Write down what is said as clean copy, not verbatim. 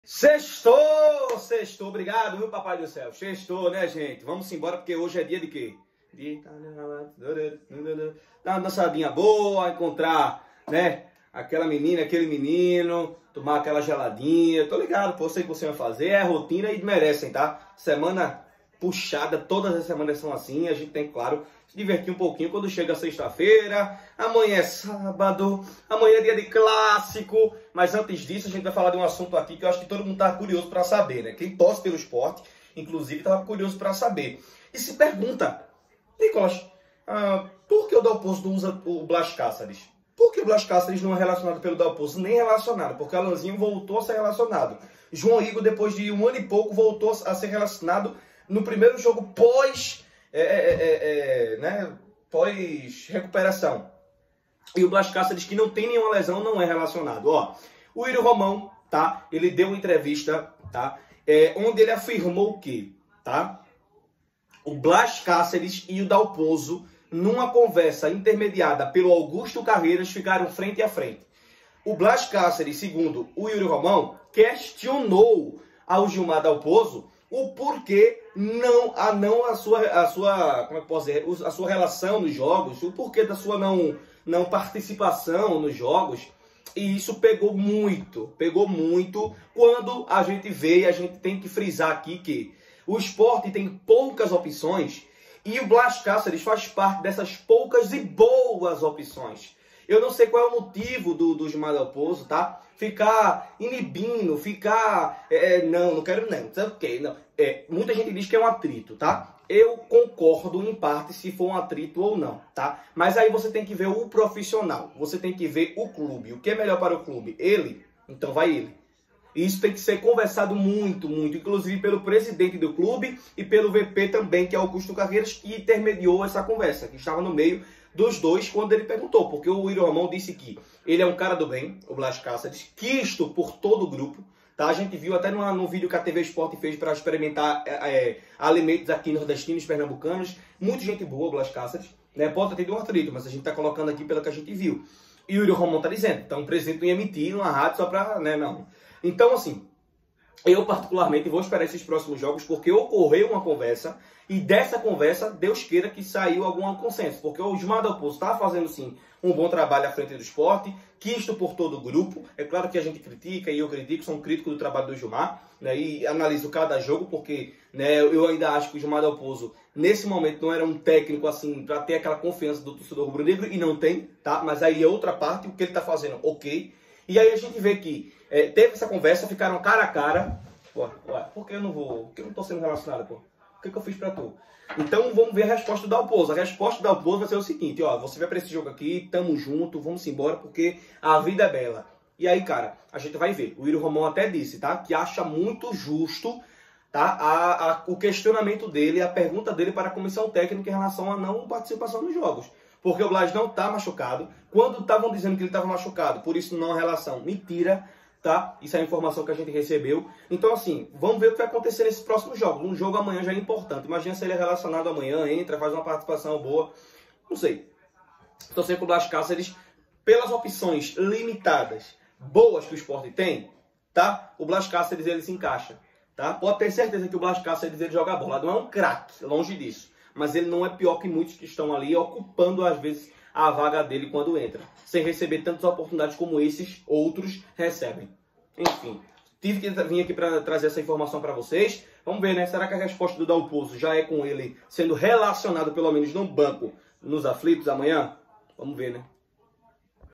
Sextou, sextou, obrigado, meu papai do céu. Sextou, né, gente? Vamos embora porque hoje é dia de quê? De dar uma dançadinha boa, encontrar, né, aquela menina, aquele menino, tomar aquela geladinha. Tô ligado, pô, sei o que você vai fazer, é a rotina e merecem, tá? Semana puxada, todas as semanas são assim, a gente tem, claro, se divertir um pouquinho quando chega sexta-feira, amanhã é sábado, amanhã é dia de clássico, mas antes disso a gente vai falar de um assunto aqui que eu acho que todo mundo tá curioso para saber, né? Quem torce pelo esporte, inclusive, tava curioso para saber. E se pergunta, Nicolas, por que o Dalpozo não usa o Blas Cáceres? Por que o Blas Cáceres não é relacionado pelo Dalpozo? Nem relacionado, porque Alanzinho voltou a ser relacionado. João Igor, depois de um ano e pouco, voltou a ser relacionado no primeiro jogo pós-recuperação. E o Blas Cáceres, que não tem nenhuma lesão, não é relacionado. Ó, o Írio Romão, tá? Ele deu uma entrevista, tá? Onde ele afirmou que, tá? O Blas Cáceres e o Dalpozo, numa conversa intermediada pelo Augusto Carreiras, ficaram frente a frente. O Blas Cáceres, segundo o Írio Romão, questionou ao Gilmar Dalpozo o porquê a sua relação nos jogos, o porquê da sua não participação nos jogos. E isso pegou muito quando a gente vê, e a gente tem que frisar aqui que o esporte tem poucas opções e o Blas Cáceres faz parte dessas poucas e boas opções. Eu não sei qual é o motivo do Gilmar Dalpozo, tá? Ficar inibindo, não quero não, sabe o quê? Não. Muita gente diz que é um atrito, tá? Eu concordo em parte se for um atrito ou não, tá? Mas aí você tem que ver o profissional, você tem que ver o clube. O que é melhor para o clube? Ele? Então vai ele. Isso tem que ser conversado muito, inclusive pelo presidente do clube e pelo VP também, que é Augusto Carreiras, que intermediou essa conversa, que estava no meio dos dois quando ele perguntou, porque o Írio Romão disse que ele é um cara do bem, o Blas Cáceres, quisto por todo o grupo, tá? A gente viu até no vídeo que a TV Sport fez para experimentar alimentos aqui nordestinos, pernambucanos, muita gente boa, o Blas Cáceres, né? Pode ter tido um atrito, mas a gente tá colocando aqui pelo que a gente viu. E o Írio Romão tá dizendo, então o presidente não ia emitir numa rádio só pra, né, não. Então, assim, eu particularmente vou esperar esses próximos jogos porque ocorreu uma conversa e dessa conversa, Deus queira que saiu algum consenso. Porque o Gilmar Dalpozo está fazendo, sim, um bom trabalho à frente do esporte, quisto por todo o grupo. É claro que a gente critica e eu critico, sou um crítico do trabalho do Gilmar, né, e analiso cada jogo porque, né, eu ainda acho que o Gilmar Dalpozo, nesse momento, não era um técnico assim para ter aquela confiança do torcedor rubro-negro e não tem, tá? Mas aí é outra parte, o que ele está fazendo, ok. E aí a gente vê que teve essa conversa, ficaram cara a cara. Ué, por que eu não vou? Por que eu não tô sendo relacionado, pô? O que eu fiz pra tu? Então vamos ver a resposta do Dalpozo. A resposta do Dalpozo vai ser o seguinte, ó, você vai pra esse jogo aqui, tamo junto, vamos embora, porque a vida é bela. E aí, cara, a gente vai ver. O Írio Romão até disse, tá? Que acha muito justo, tá? O questionamento dele, a pergunta dele para a comissão técnica em relação à não participação nos jogos. Porque o Blas não tá machucado. Quando estavam dizendo que ele estava machucado, por isso não há relação. Mentira, tá? Isso é a informação que a gente recebeu. Então, assim, vamos ver o que vai acontecer nesses próximos jogos. Um jogo amanhã já é importante. Imagina se ele é relacionado amanhã, entra, faz uma participação boa. Não sei. Estou sempre com o Blas Cáceres, pelas opções limitadas, boas que o esporte tem, tá? O Blas Cáceres, ele se encaixa, tá? Pode ter certeza que o Blas Cáceres, ele joga bola. Não é um craque, longe disso. Mas ele não é pior que muitos que estão ali, ocupando, às vezes, a vaga dele quando entra. Sem receber tantas oportunidades como esses outros recebem. Enfim, tive que vir aqui para trazer essa informação para vocês. Vamos ver, né? Será que a resposta do Dalpozo já é com ele sendo relacionado, pelo menos no banco, nos aflitos amanhã? Vamos ver, né?